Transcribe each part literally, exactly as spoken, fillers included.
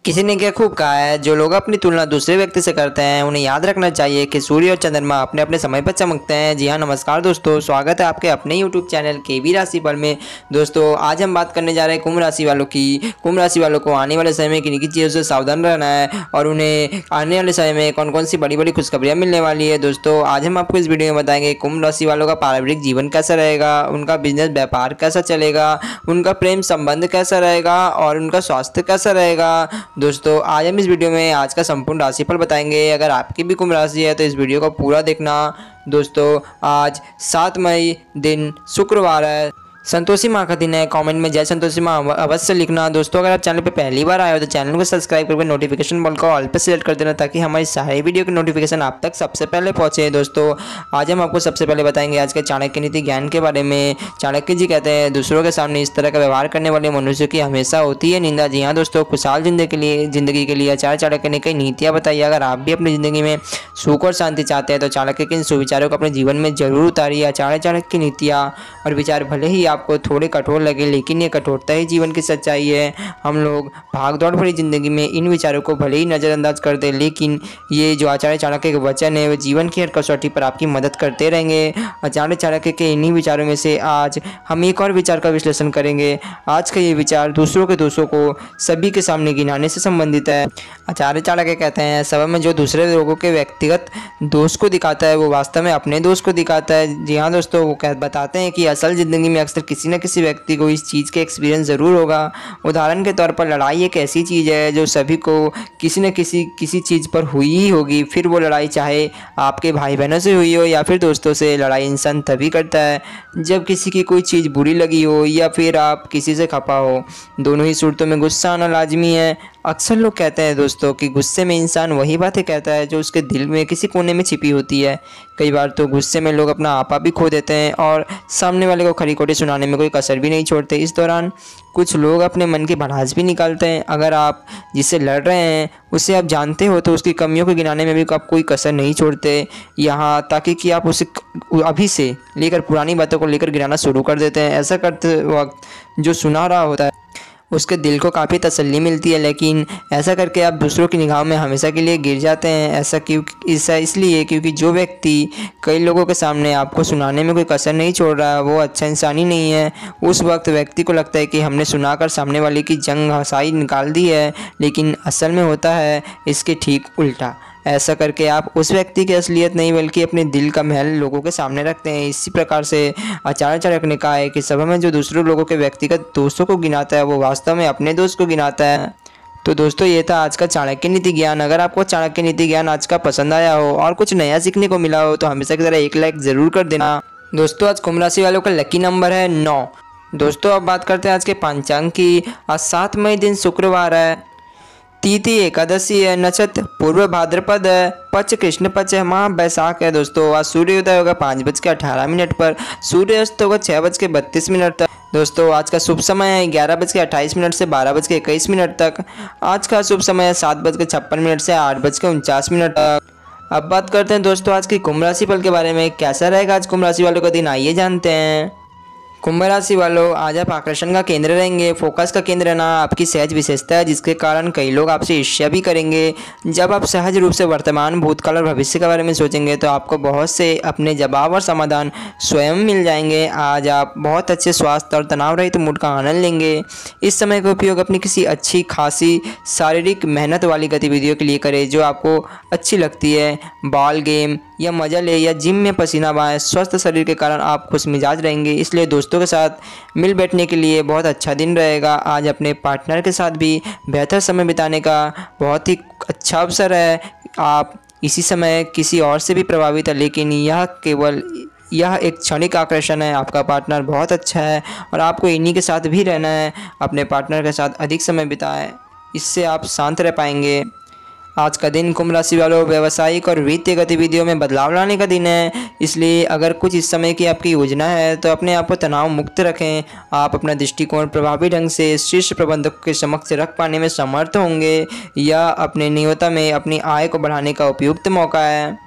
किसी ने क्या खूब कहा है, जो लोग अपनी तुलना दूसरे व्यक्ति से करते हैं उन्हें याद रखना चाहिए कि सूर्य और चंद्रमा अपने अपने समय पर चमकते हैं। जी हाँ, नमस्कार दोस्तों, स्वागत है आपके अपने यूट्यूब चैनल के बी राशिफल में। दोस्तों आज हम बात करने जा रहे हैं कुंभ राशि वालों की। कुंभ राशि वालों को आने वाले समय में किन किन चीज़ों से सावधान रहना है और उन्हें आने वाले समय में कौन कौन सी बड़ी बड़ी खुशखबरियाँ मिलने वाली है। दोस्तों आज हम आपको इस वीडियो में बताएंगे कुंभ राशि वालों का पारिवारिक जीवन कैसा रहेगा, उनका बिजनेस व्यापार कैसा चलेगा, उनका प्रेम संबंध कैसा रहेगा और उनका स्वास्थ्य कैसा रहेगा। दोस्तों आज हम इस वीडियो में आज का संपूर्ण राशिफल बताएंगे। अगर आपकी भी कुंभ राशि है तो इस वीडियो को पूरा देखना। दोस्तों आज सात मई दिन शुक्रवार है, संतोषी माँ का दिन है। कमेंट में जय संतोषी माँ अवश्य लिखना। दोस्तों अगर आप चैनल पे पहली बार आए हो तो चैनल को सब्सक्राइब करके नोटिफिकेशन बॉल को ऑल पे सेलेक्ट कर देना ताकि हमारी सारी वीडियो की नोटिफिकेशन आप तक सबसे पहले पहुंचे। दोस्तों आज हम आपको सबसे पहले बताएंगे आज के चाणक्य नीति ज्ञान के बारे में। चाणक्य जी कहते हैं दूसरों के सामने इस तरह का व्यवहार करने वाले मनुष्य की हमेशा होती है निंदा। जी हाँ दोस्तों, खुशहाल जिंदगी के लिए जिंदगी के लिए आचार्य चाणक्य ने कई नीतियाँ बताई। अगर आप भी अपनी जिंदगी में सुख और शांति चाहते हैं तो चाणक्य के इन सुविचारों को अपने जीवन में जरूर उतारिए। आचार्य चाणक्य की नीतियाँ और विचार भले ही आपको थोड़े कठोर लगे लेकिन ये कठोरता ही जीवन की सच्चाई है। हम लोग भागदौड़ भरी जिंदगी में इन विचारों को भले ही नज़रअंदाज कर दें लेकिन ये जो आचार्य चाणक्य के वचन है वो जीवन की हर कसौटी पर आपकी मदद करते रहेंगे। आचार्य चाणक्य के इन्हीं विचारों में से आज हम एक और विचार का विश्लेषण करेंगे। आज का ये विचार दूसरों के दोषों को सभी के सामने गिनाने से संबंधित है। आचार्य चाणक्य कहते हैं सभा में जो दूसरे लोगों के व्यक्तिगत दोष को दिखाता है वो वास्तव में अपने दोष को दिखाता है। जी हाँ दोस्तों, वो कह बताते हैं कि असल ज़िंदगी में अक्सर किसी न किसी व्यक्ति को इस चीज़ के एक्सपीरियंस ज़रूर होगा। उदाहरण के तौर पर लड़ाई एक ऐसी चीज़ है जो सभी को किसी न किसी किसी चीज़ पर हुई ही होगी। फिर वो लड़ाई चाहे आपके भाई बहनों से हुई हो या फिर दोस्तों से। लड़ाई इंसान तभी करता है जब किसी की कोई चीज़ बुरी लगी हो या फिर आप किसी से खपा हो। दोनों ही सूरतों में गुस्सा आना लाजमी है। अक्सर लोग कहते हैं दोस्तों कि गुस्से में इंसान वही बातें कहता है जो उसके दिल में किसी कोने में छिपी होती है। कई बार तो गुस्से में लोग अपना आपा भी खो देते हैं और सामने वाले को खरी खोटी सुनाने में कोई कसर भी नहीं छोड़ते। इस दौरान कुछ लोग अपने मन की भड़ास भी निकालते हैं। अगर आप जिससे लड़ रहे हैं उसे आप जानते हो तो उसकी कमियों को गिनाने में भी आप कोई कसर नहीं छोड़ते, यहाँ ताकि कि आप उसे अभी से लेकर पुरानी बातों को लेकर गिनाना शुरू कर देते हैं। ऐसा करते वक्त जो सुना रहा होता है उसके दिल को काफ़ी तसल्ली मिलती है, लेकिन ऐसा करके आप दूसरों की निगाह में हमेशा के लिए गिर जाते हैं। ऐसा क्यों ऐसा इसलिए क्योंकि जो व्यक्ति कई लोगों के सामने आपको सुनाने में कोई कसर नहीं छोड़ रहा है वो अच्छा इंसान ही नहीं है। उस वक्त व्यक्ति को लगता है कि हमने सुनाकर सामने वाले की जंग हसाई निकाल दी है, लेकिन असल में होता है इसके ठीक उल्टा। ऐसा करके आप उस व्यक्ति की असलियत नहीं बल्कि अपने दिल का महल लोगों के सामने रखते हैं। इसी प्रकार से आचार्य चाणक्य ने कहा है कि सभा में जो दूसरों लोगों के व्यक्तिगत दोषों को गिनाता है वो वास्तव में अपने दोस्त को गिनाता है। तो दोस्तों ये था आज का चाणक्य नीति ज्ञान। अगर आपको चाणक्य नीति ज्ञान आज का पसंद आया हो और कुछ नया सीखने को मिला हो तो हमेशा की तरह एक लाइक ज़रूर कर देना। दोस्तों आज कुंभ राशि वालों का लकी नंबर है नौ। दोस्तों अब बात करते हैं आज के पंचांग की। आज सात मई दिन शुक्रवार है, तिथि एकादशी है, नक्षत्र पूर्व भाद्रपद है, पक्ष कृष्ण पक्ष है, माह बैसाख है। दोस्तों आज सूर्योदय होगा पाँच बज के अठारह मिनट पर, सूर्यास्त होगा छः बज के बत्तीस मिनट तक। दोस्तों आज का शुभ समय है ग्यारह बज के अट्ठाईस मिनट से बारह बज के इक्कीस मिनट तक। आज का शुभ समय है सात बज के छप्पन मिनट से आठ बज के उनचास मिनट तक। अब बात करते हैं दोस्तों आज की कुंभ राशि फल के बारे में। कैसा रहेगा आज कुंभ राशि वालों का दिन, आइए जानते हैं। कुंभ राशि वालों आज आप आकर्षण का केंद्र रहेंगे। फोकस का केंद्र रहना आपकी सहज विशेषता है जिसके कारण कई लोग आपसे ईर्ष्या भी करेंगे। जब आप सहज रूप से वर्तमान, भूतकाल और भविष्य के बारे में सोचेंगे तो आपको बहुत से अपने जवाब और समाधान स्वयं मिल जाएंगे। आज आप बहुत अच्छे स्वास्थ्य और तनाव रहित मूड का आनंद लेंगे। इस समय का उपयोग अपनी किसी अच्छी खासी शारीरिक मेहनत वाली गतिविधियों के लिए करें जो आपको अच्छी लगती है। बॉल गेम या मजा ले या जिम में पसीना बहाएं। स्वस्थ शरीर के कारण आप खुश मिजाज रहेंगे, इसलिए दोस्तों के साथ मिल बैठने के लिए बहुत अच्छा दिन रहेगा। आज अपने पार्टनर के साथ भी बेहतर समय बिताने का बहुत ही अच्छा अवसर है। आप इसी समय किसी और से भी प्रभावित है लेकिन यह केवल यह एक क्षणिक आकर्षण है। आपका पार्टनर बहुत अच्छा है और आपको इन्हीं के साथ भी रहना है। अपने पार्टनर के साथ अधिक समय बिताएं, इससे आप शांत रह पाएंगे। आज का दिन कुंभ राशि वालों व्यावसायिक और वित्तीय गतिविधियों में बदलाव लाने का दिन है, इसलिए अगर कुछ इस समय की आपकी योजना है तो अपने आप को तनाव मुक्त रखें। आप अपना दृष्टिकोण प्रभावी ढंग से शीर्ष प्रबंधकों के समक्ष रख पाने में समर्थ होंगे। यह अपने नियोजन में अपनी आय को बढ़ाने का उपयुक्त मौका है।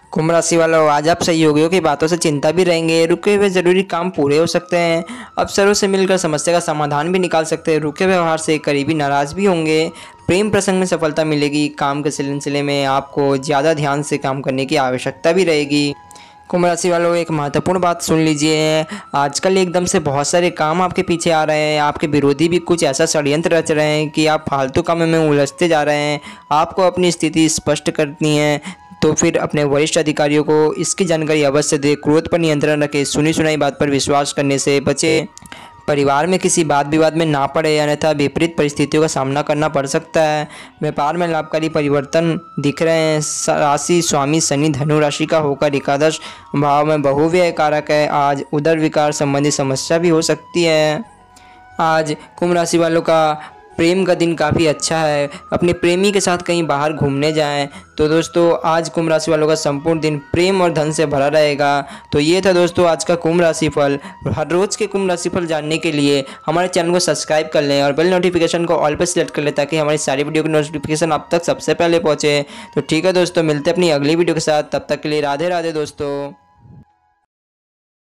कुंभ राशि वालों, आज आप सहयोगियों की बातों से चिंता भी रहेंगे। रुके हुए जरूरी काम पूरे हो सकते हैं। अफसरों से मिलकर समस्या का समाधान भी निकाल सकते हैं। रुके व्यवहार से करीबी नाराज भी होंगे। प्रेम प्रसंग में सफलता मिलेगी। काम के सिलसिले में आपको ज़्यादा ध्यान से काम करने की आवश्यकता भी रहेगी। कुंभ राशि वालों, एक महत्वपूर्ण बात सुन लीजिए। आजकल एकदम से बहुत सारे काम आपके पीछे आ रहे हैं। आपके विरोधी भी कुछ ऐसा षड्यंत्र रच रहे हैं कि आप फालतू कामों में उलझते जा रहे हैं। आपको अपनी स्थिति स्पष्ट करनी है, तो फिर अपने वरिष्ठ अधिकारियों को इसकी जानकारी अवश्य दें। क्रोध पर नियंत्रण रखें। सुनी सुनाई बात पर विश्वास करने से बचें। परिवार में किसी बात विवाद में ना पड़े, अन्यथा विपरीत परिस्थितियों का सामना करना पड़ सकता है। व्यापार में लाभकारी परिवर्तन दिख रहे हैं। राशि स्वामी शनि धनु राशि का होकर एकादश भाव में बहुव्यय कारक है। आज उदर विकार संबंधी समस्या भी हो सकती है। आज कुंभ राशि वालों का प्रेम का दिन काफ़ी अच्छा है। अपने प्रेमी के साथ कहीं बाहर घूमने जाएं। तो दोस्तों, आज कुंभ राशि वालों का संपूर्ण दिन प्रेम और धन से भरा रहेगा। तो ये था दोस्तों आज का कुंभ राशि फल। हर रोज़ के कुंभ राशि फल जानने के लिए हमारे चैनल को सब्सक्राइब कर लें और बेल नोटिफिकेशन को ऑल पर सिलेक्ट कर लें, ताकि हमारी सारी वीडियो की नोटिफिकेशन आप तक सबसे पहले पहुँचे। तो ठीक है दोस्तों, मिलते हैं अपनी अगली वीडियो के साथ। तब तक के लिए राधे राधे दोस्तों।